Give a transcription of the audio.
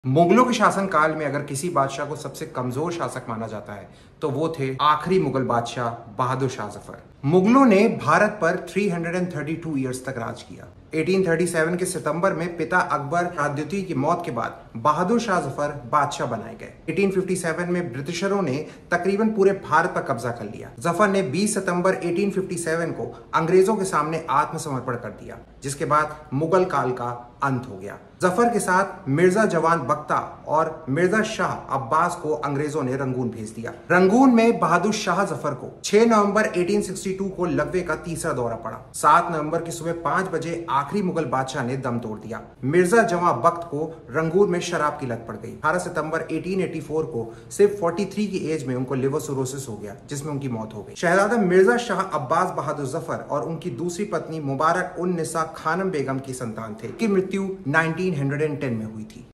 मुगलों के शासनकाल में अगर किसी बादशाह को सबसे कमजोर शासक माना जाता है तो वो थे आखिरी मुगल बादशाह बहादुर शाह जफर। मुगलों ने भारत पर 332 ईयर्स तक राज किया। 1837 के सितंबर में पिता अकबर शाह द्वितीय की मौत के बाद बहादुर शाह जफर बादशाह बनाए गए। 1857 में ब्रिटिशरों ने तकरीबन पूरे भारत पर कब्जा कर लिया। जफर ने 20 सितंबर 1857 को अंग्रेजों के सामने आत्मसमर्पण कर दिया, जिसके बाद मुगल काल का अंत हो गया। जफर के साथ मिर्जा जवान बख्ता और मिर्जा शाह अब्बास को अंग्रेजों ने रंगून भेज दिया। रंगून में बहादुर शाह जफर को 6 नवंबर 1862 को लकवे का तीसरा दौरा पड़ा। 7 नवंबर की सुबह 5 बजे आखिरी मुगल बादशाह ने दम तोड़ दिया। मिर्जा जवान बख्त को रंगून में शराब की लत पड़ गई। 18 सितंबर 1884 को सिर्फ 43 की एज में उनको लिवर सिरोसिस हो गया, जिसमें उनकी मौत हो गई। शहजादा मिर्जा शाह अब्बास बहादुर जफर और उनकी दूसरी पत्नी मुबारक उन निसा खानम बेगम की संतान थे, की मृत्यु 1910 में हुई थी।